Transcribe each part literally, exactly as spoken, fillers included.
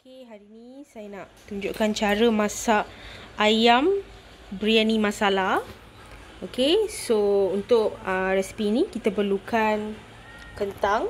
Okey, hari ni saya nak tunjukkan cara masak ayam biryani masala. Okey, so untuk uh, resipi ni kita perlukan kentang.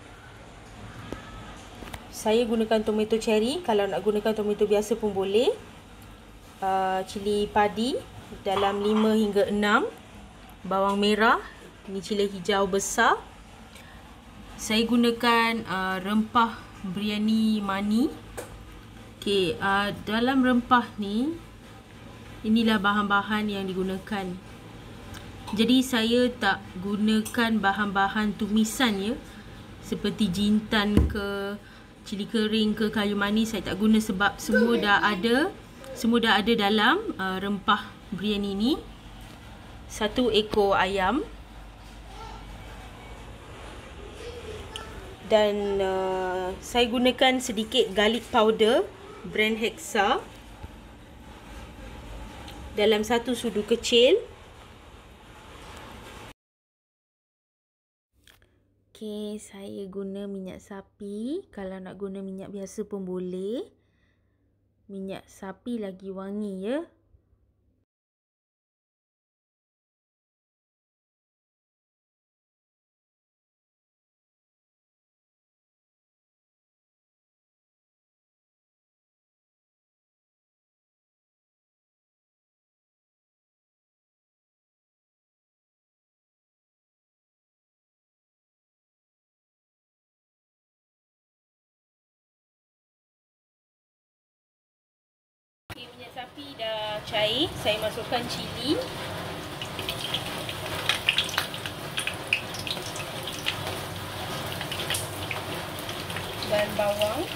Saya gunakan tomato cherry, kalau nak gunakan tomato biasa pun boleh. Uh, cili padi dalam lima hingga enam. Bawang merah, ni cili hijau besar. Saya gunakan uh, rempah biryani mani. Okey, uh, dalam rempah ni, inilah bahan-bahan yang digunakan. Jadi saya tak gunakan bahan-bahan tumisan ya, seperti jintan ke, cili kering ke, kayu manis. Saya tak guna sebab semua dah ada, semua dah ada dalam uh, rempah biryani ni. Satu ekor ayam. Dan uh, saya gunakan sedikit garlic powder brand Hexa dalam satu sudu kecil. Okey, saya guna minyak sapi. Kalau nak guna minyak biasa pun boleh. Minyak sapi lagi wangi ya. Okay, minyak sapi dah cair. Saya masukkan cili. Dan bawang.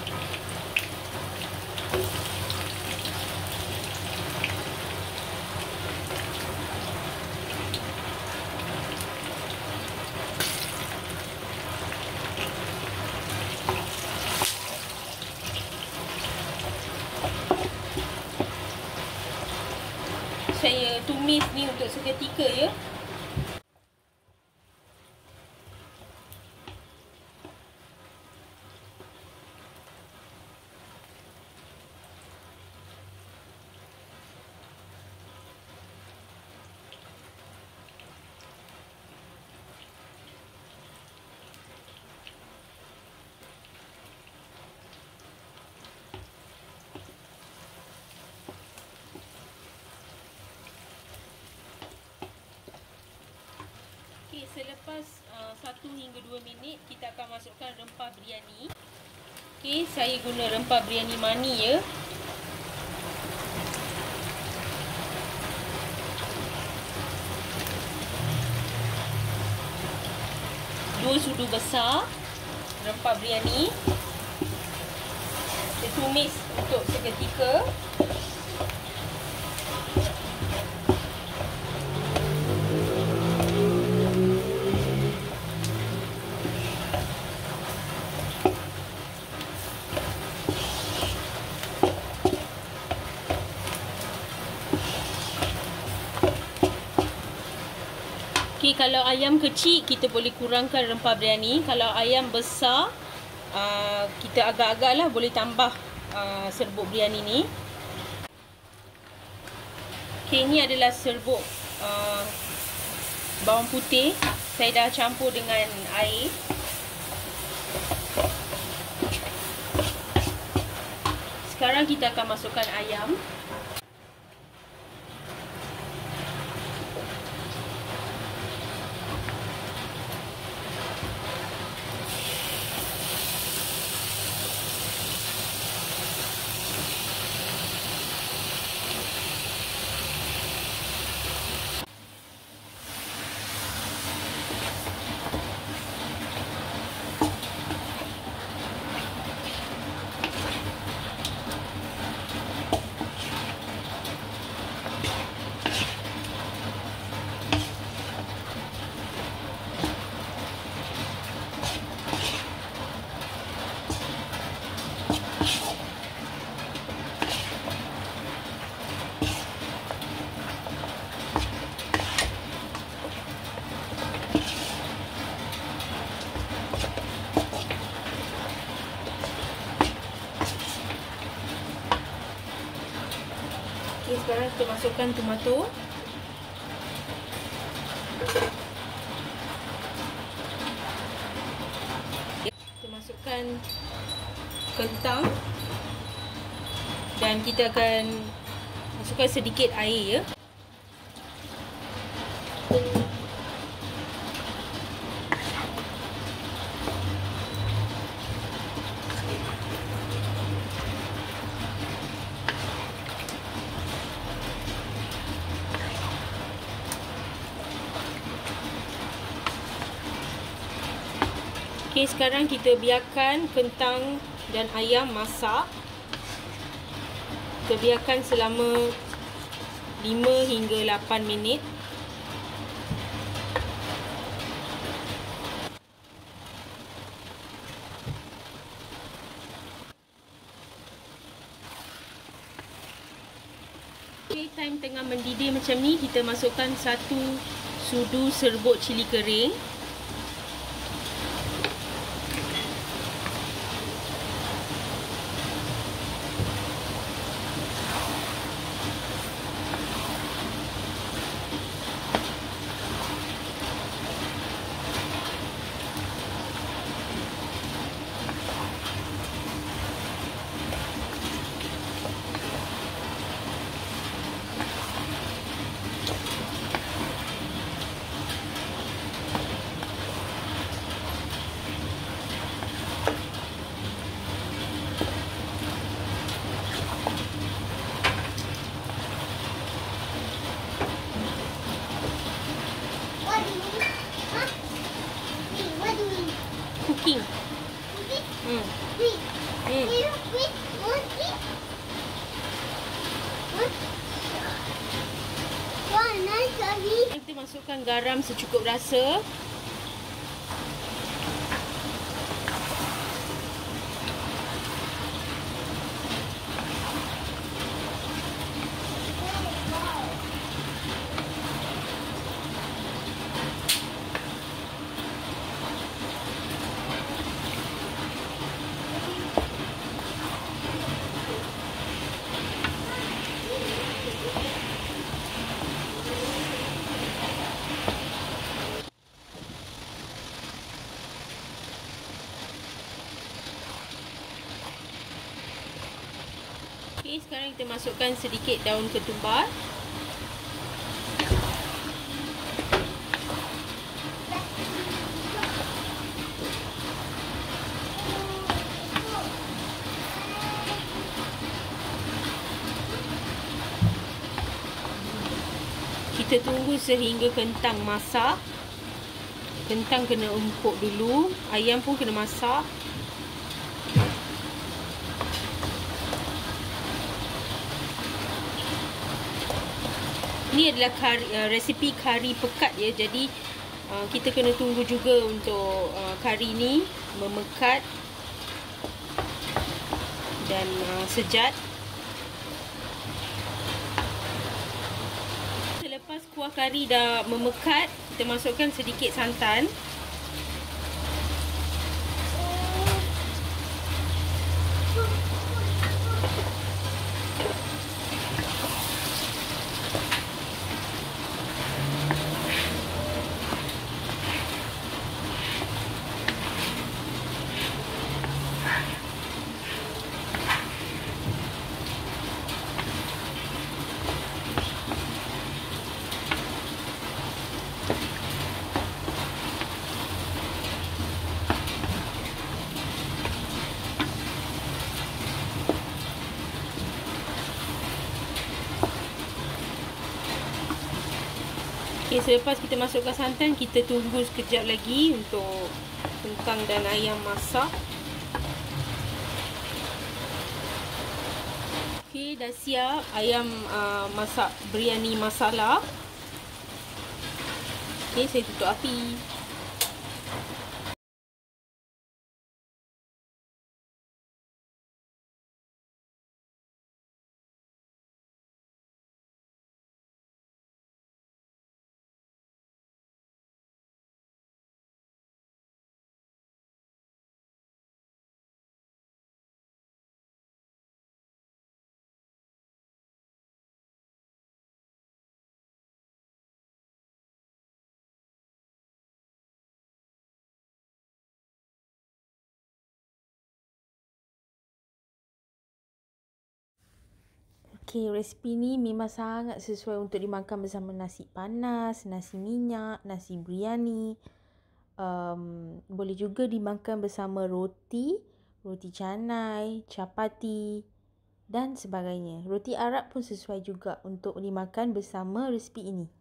Saya tumis ni untuk seketika ya. Selepas uh, satu hingga dua minit, kita akan masukkan rempah biryani. Okey, saya guna rempah biryani mani ya. Dua sudu besar rempah biryani. Saya tumis untuk seketika. Okay, kalau ayam kecil kita boleh kurangkan rempah biryani. Kalau ayam besar uh, kita agak-agak lah boleh tambah uh, serbuk biryani ni. Okay, ini adalah serbuk uh, bawang putih. Saya dah campur dengan air. Sekarang kita akan masukkan ayam. Okay, sekarang kita masukkan tomato. Okay, kita masukkan kentang. Dan kita akan masukkan sedikit air, ya. Okey, sekarang kita biarkan kentang dan ayam masak. Kita biarkan selama lima hingga lapan minit. Okey, time tengah mendidih macam ni, kita masukkan satu sudu serbuk cili kering. Cooking. Hmm. Hmm. Kita masukkan garam secukup rasa. Okey, sekarang kita masukkan sedikit daun ketumbar. Kita tunggu sehingga kentang masak. Kentang kena empuk dulu, ayam pun kena masak. Ini adalah kari, uh, resipi kari pekat, ya. Jadi uh, kita kena tunggu juga untuk uh, kari ni memekat dan uh, sejat. Selepas kuah kari dah memekat, kita masukkan sedikit santan. Okay, selepas kita masukkan santan, kita tunggu sekejap lagi untuk kentang dan ayam masak. Okay, dah siap ayam uh, masak biryani masala. Okay, saya tutup api. Okay, resipi ni memang sangat sesuai untuk dimakan bersama nasi panas, nasi minyak, nasi biryani. Um, boleh juga dimakan bersama roti, roti canai, chapati dan sebagainya. Roti Arab pun sesuai juga untuk dimakan bersama resipi ini.